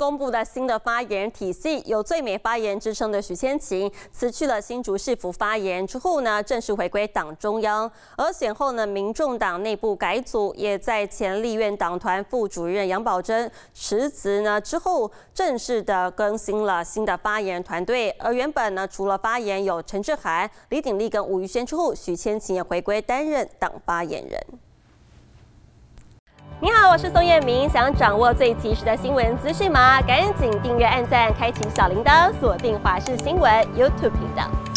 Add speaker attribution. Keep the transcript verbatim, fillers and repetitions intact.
Speaker 1: 公布的新的发言人体系，有最美发言之称的许千晴辞去了新竹市府发言人之后呢，正式回归党中央。而选后呢，民众党内部改组，也在前立院党团副主任杨宝珍辞职呢之后，正式的更新了新的发言人团队。而原本呢，除了发言有陈志涵、李鼎立跟吴瑜轩之后，许千晴也回归担任党发言人。你好，我是宋彦明。想掌握最及时的新闻资讯吗？赶紧订阅、按赞、开启小铃铛，锁定华视新闻 YouTube 频道。